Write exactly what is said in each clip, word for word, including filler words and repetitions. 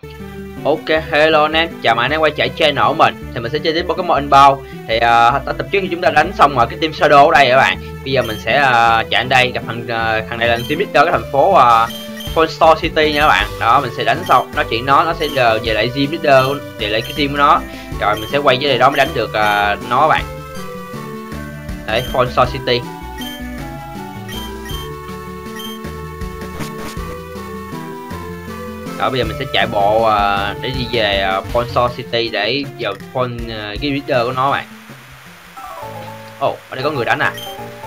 Ok, hello anh em, chào mừng anh em quay trở channel của mình. Thì mình sẽ chơi tiếp Pokemon Inbound. Thì uh, tập trước khi chúng ta đánh xong rồi cái team Shadow ở đây các bạn. Bây giờ mình sẽ uh, chạy đến đây gặp thằng uh, thằng này là team leader cái thành phố uh, Fonstor City nha các bạn. Đó, mình sẽ đánh xong, nói chuyện nó nó sẽ uh, về lại team leader, về lại cái team của nó. Rồi mình sẽ quay với đây đó mới đánh được uh, nó các bạn. Đấy, Fonstor City. Đó, bây giờ mình sẽ chạy bộ uh, để đi về uh, Fonstor City để vào Fon uh, cái leader của nó bạn. Ồ, oh, ở đây có người đánh à.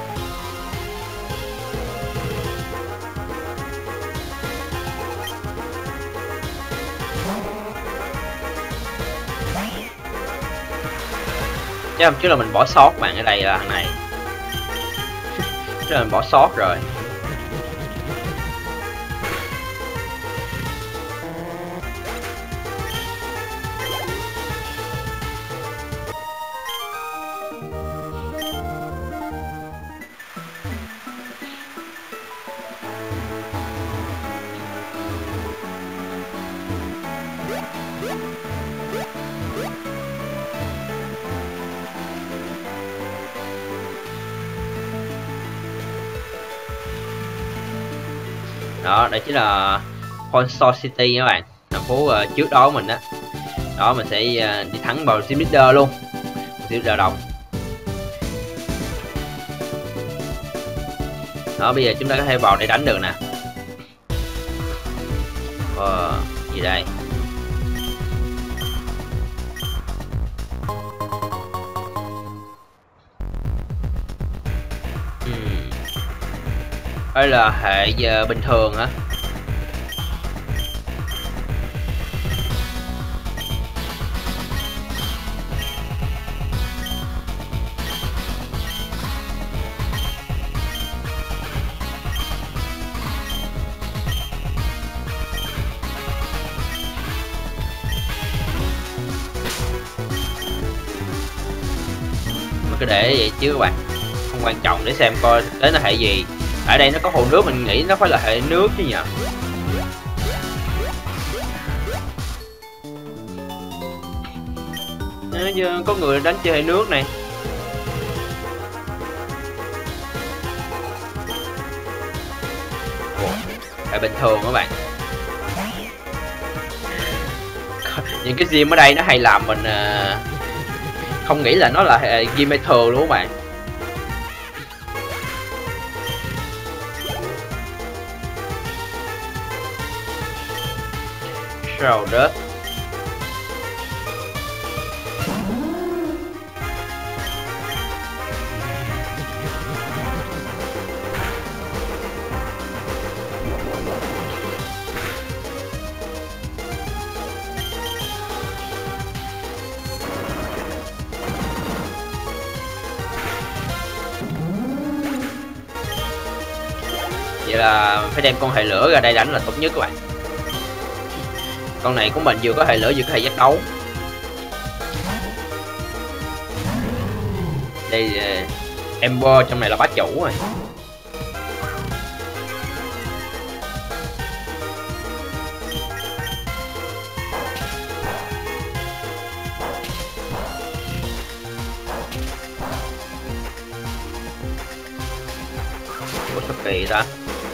Chứ hôm trước là mình bỏ sót bạn, ở đây là thằng này. Chứ là mình bỏ sót rồi. Đó, đây chính là Fonstor City các bạn, thành phố uh, trước đó của mình đó. Đó, mình sẽ uh, đi thắng vào team leader luôn, team leader đồng. Đó, bây giờ chúng ta có thể vào để đánh được nè. Ờ, gì đây? Hmm. Đây là hệ giờ bình thường hả? Cứ để vậy chứ các bạn, không quan trọng, để xem coi đến là hệ gì. Ở đây nó có hồ nước, mình nghĩ nó phải là hệ nước chứ nhỉ. Giờ có người đánh chơi hệ nước này. Ồ, hệ bình thường các bạn. Những cái gym ở đây nó hay làm mình uh, không nghĩ là nó là hệ gym thường luôn các bạn. Sao đất. Vậy là phải đem con hệ lửa ra đây đánh là tốt nhất các bạn. Con này của mình vừa có hệ lửa vừa có hệ giác đấu. Đây uh, Ember trong này là bá chủ rồi. Ủa sao kỳ ta.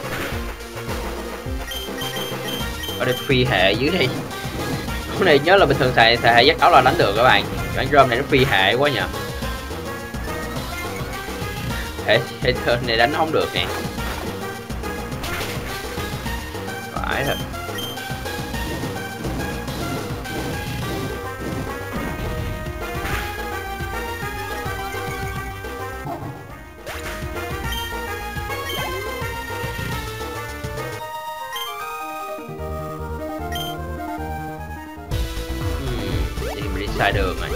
Ở đây phi hệ dưới đây. Cái này nhớ là bình thường xài xài hệ giác đấu là đánh được các bạn. Bản rơm này nó phi hệ quá nhờ. Hệ hệ thơm này đánh không được nè. Phải thật. Sai đường này.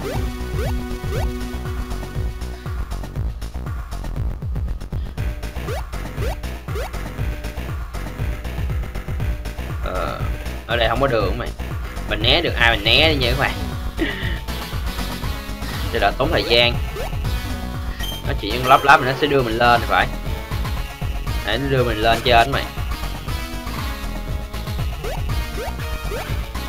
Ờ, ở đây không có đường mày. Mình né được ai mình né đi nha các bạn. Để đỡ tốn thời gian. Nó chỉ những lắp lắp mình nó sẽ đưa mình lên thì phải. Để nó đưa mình lên trên mày.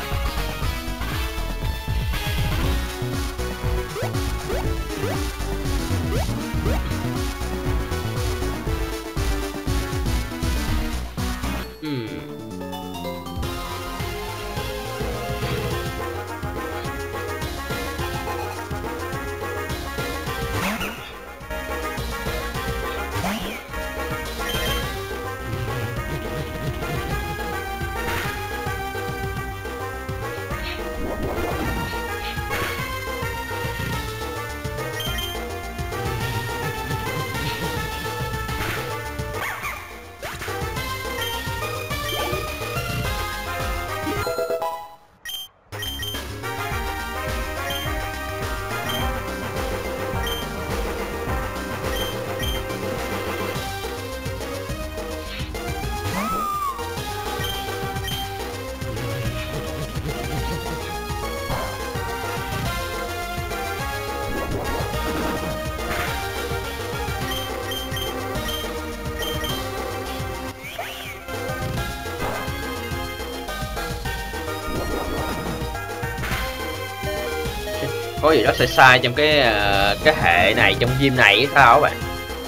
có gì đó sai sai trong cái uh, cái hệ này, trong gym này hay sao các bạn.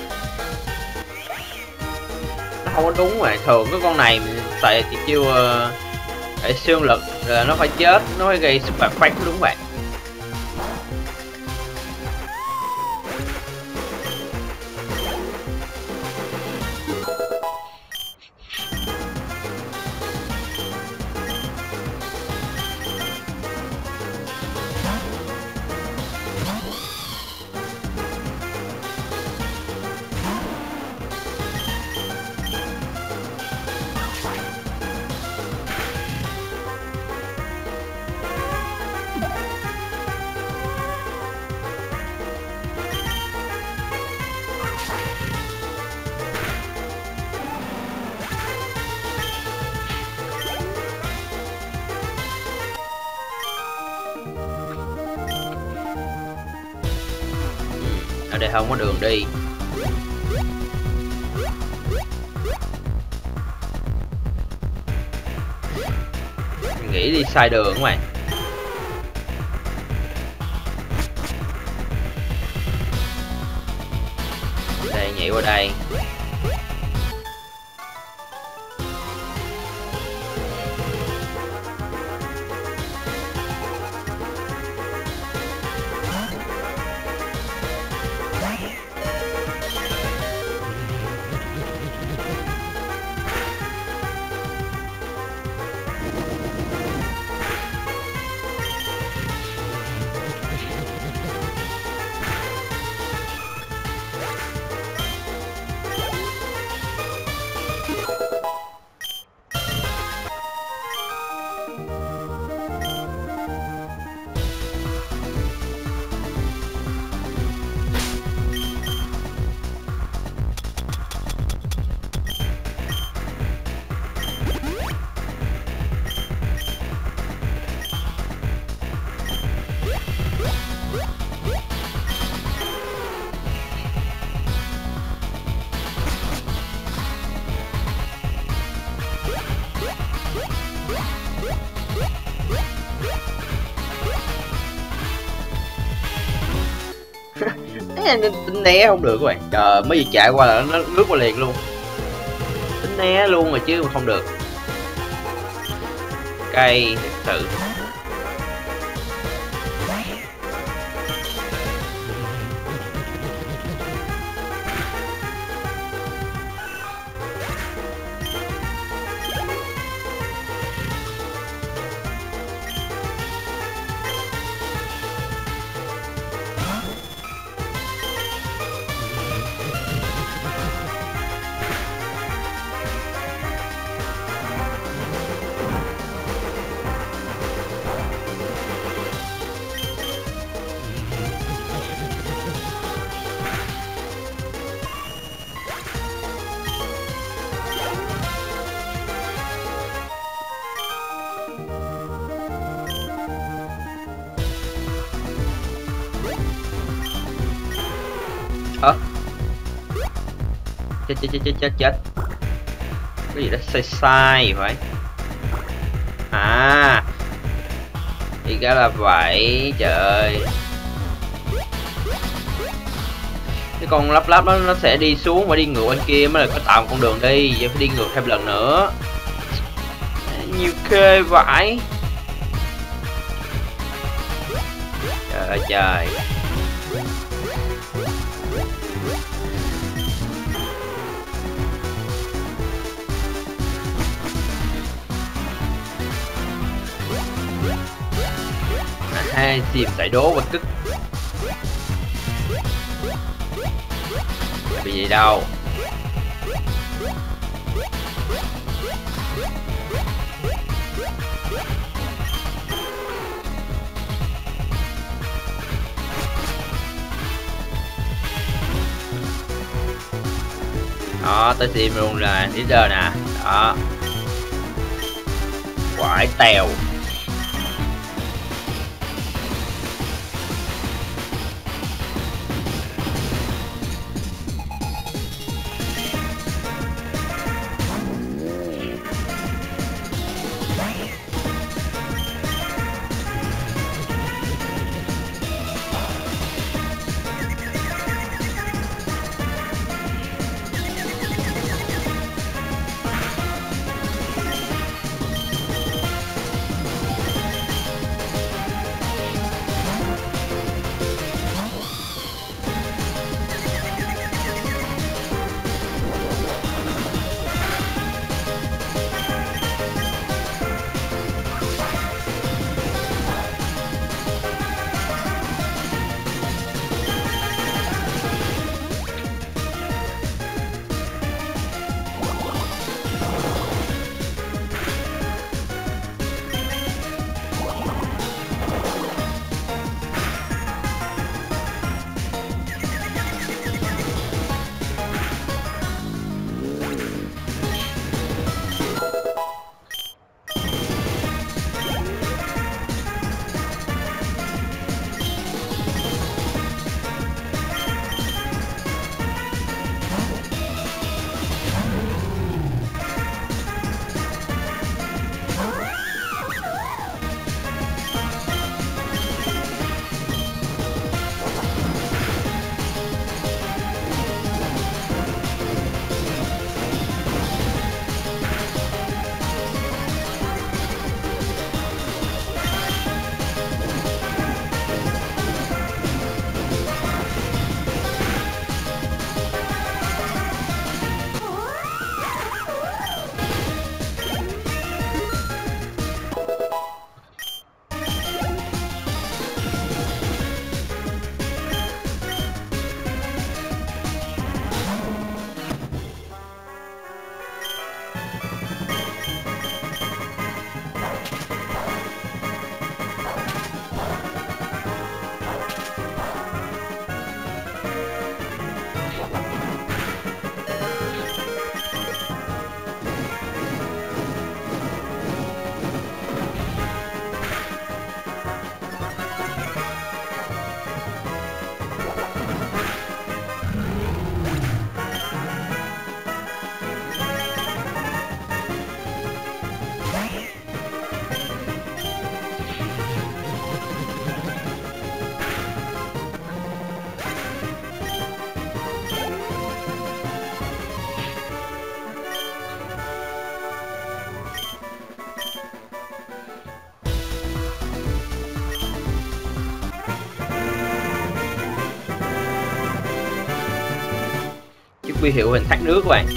Nó không có đúng mà thường cái con này mình xài thì chiêu uh, hệ siêu lực là nó phải chết, nó phải gây super effect đúng vậy. Ở đây không có đường đi. Mình nghĩ đi sai đường các bạn. Đây, nhảy qua đây. Tính né không được các bạn. Trời, mới vừa chạy qua là nó lướt qua liền luôn. Tính né luôn rồi chứ mà không được. Cây thật sự. Hả? Chết chết chết chết chết chết. Cái gì đó sai sai vậy? À, thì ra là vậy. Trời ơi, cái con lắp lắp đó nó sẽ đi xuống và đi ngược bên kia mới là có tạo một con đường đi, vậy phải đi ngược thêm lần nữa. Nhiều khê vãi. Trời ơi trời. Hai tìm giải đố và cức. Bị gì đâu. Đó, tới tìm luôn là leader nè. Đó, quải tèo. huy hiệu hình thác nước các bạn.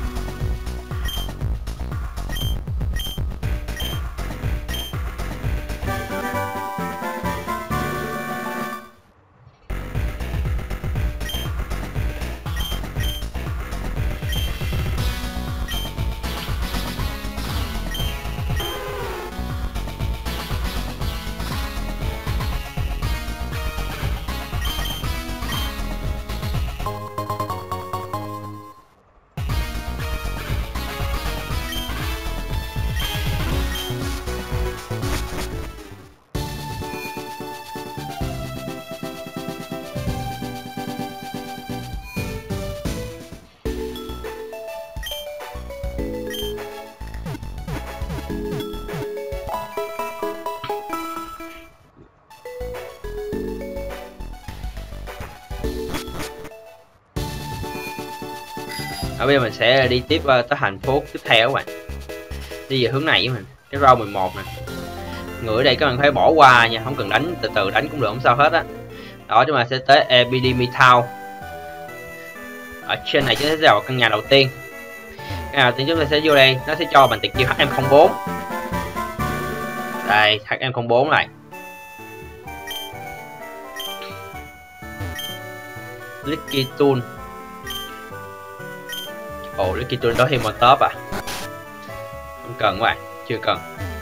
Ở bây giờ mình sẽ đi tiếp uh, tới thành phố tiếp theo các bạn. Đi về hướng này với mình, cái round mười một nè. Người ở đây các bạn phải bỏ qua nha, không cần đánh, từ từ đánh cũng được, không sao hết á. Đó, chúng ta sẽ tới Epidemic Town. Ở trên này chúng ta sẽ vào căn nhà đầu tiên. Căn nhà đầu tiên chúng ta sẽ vô đây, nó sẽ cho bằng tiền chiêu H M không bốn. Đây, H M không bốn này. Licky Tool. Ồ, Licky Tool đó thêm một top à? Không cần các bạn, chưa cần.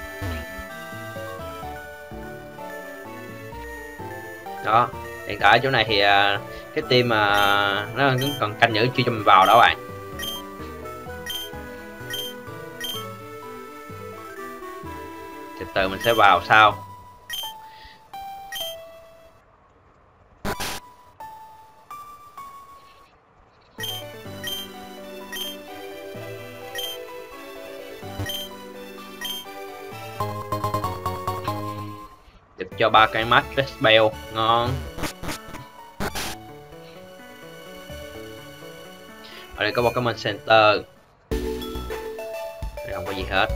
Đó, hiện tại ở chỗ này thì uh, cái team mà uh, nó cũng còn canh giữ chưa cho mình vào đó bạn. Từ từ mình sẽ vào sau. Cho ba cái mắt Red Bell ngon. Ở đây có Pokemon Center. Đây không có gì hết.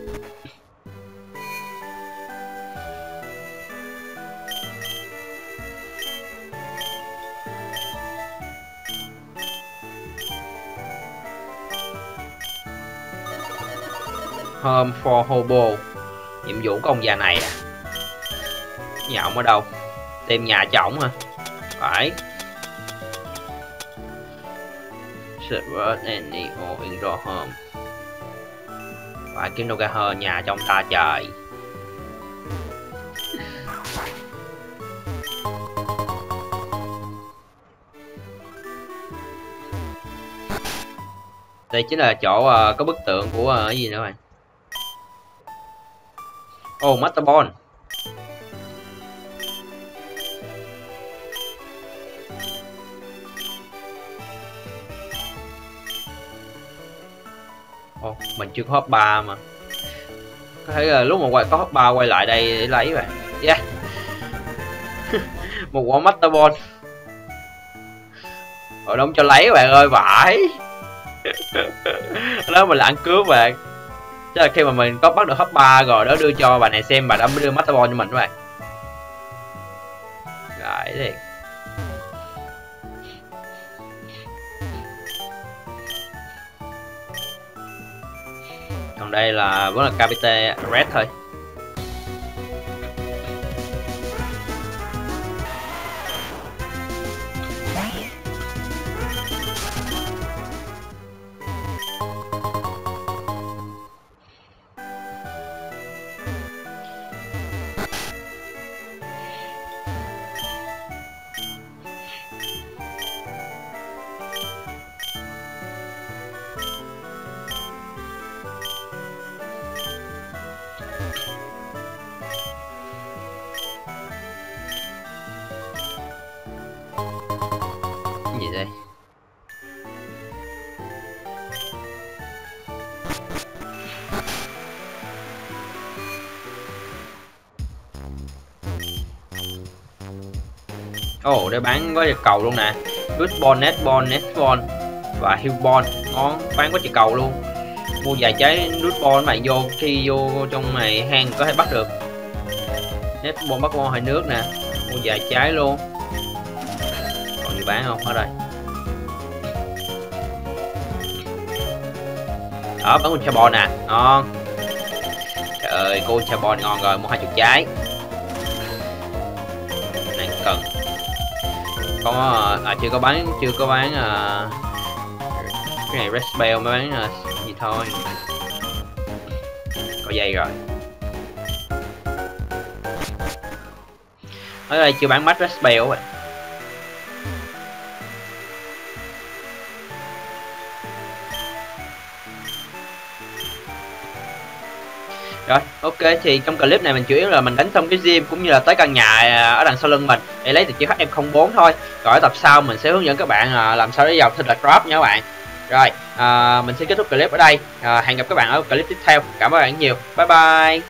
Home for Hobo. Nhiệm vụ của ông già này à? Nhà ổng ở đâu? Tìm nhà cho ổng hả? Phải. Server any or in your home. Phải kiếm đâu ra hơn nhà trong ta trời. Đây chính là chỗ uh, có bức tượng của uh, cái gì nữa bạn? Oh, Master Ball. Oh, mình chưa có hop ba mà. Có thể là lúc mà quay có hop ba quay lại đây để lấy vậy. Yeah. Một quả Master Ball. Hội đông cho lấy bạn ơi, vãi. Đó mình là ăn cướp bạn. Chứ là khi mà mình có bắt được hop ba rồi đó, đưa cho bà này xem, bà đã mới đưa Master Ball cho mình các bạn. Gãi đi. Còn đây là vẫn là Capite Red thôi. Gì đây? Ồ, oh, để bán có chữ cầu luôn nè. Good ball, net ball, net ball và hill ball. Ngon, bán có chữ cầu luôn. Mua vài trái nút ball mà vô khi vô trong này hang có thể bắt được. Net ball bắt ball hơi nước nè. Mua vài trái luôn. Còn gì bán không? Ở đây. Đó, bắn con Charbon nè, ngon. Trời ơi, cô Charbon ngon rồi, mua hai chục trái. Này cần. Có à, chưa có bán, chưa có bán à, cái này Red Spell mới bán à, gì thôi. Có dây rồi. Ở đây chưa bán mắt Red Spell vậy. Rồi, ok, thì trong clip này mình chủ yếu là mình đánh xong cái gym cũng như là tới căn nhà ở đằng sau lưng mình để lấy được chữ H M không bốn thôi. Rồi ở tập sau mình sẽ hướng dẫn các bạn làm sao để vào thịt là drop nha các bạn. Rồi, à, mình sẽ kết thúc clip ở đây. À, hẹn gặp các bạn ở clip tiếp theo. Cảm ơn các bạn nhiều. Bye bye.